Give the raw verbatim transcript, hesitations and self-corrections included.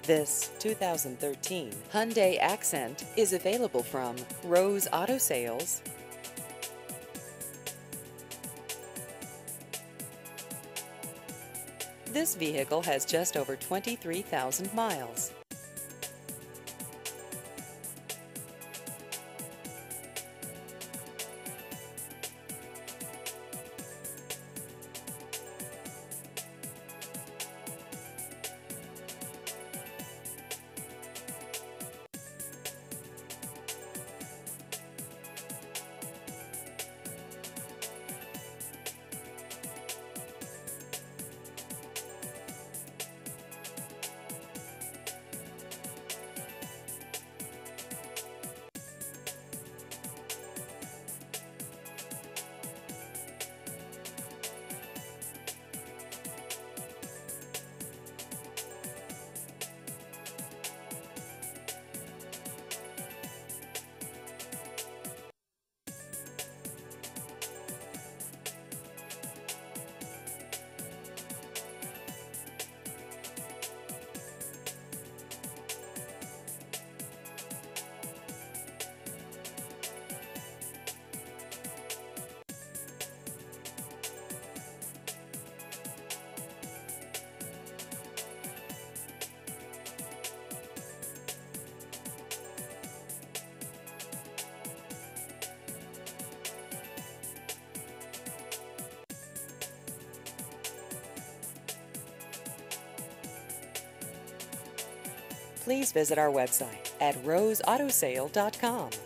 This two thousand thirteen Hyundai Accent is available from Rose Auto Sales. This vehicle has just over twenty-three thousand miles. Please visit our website at rose auto sale dot com.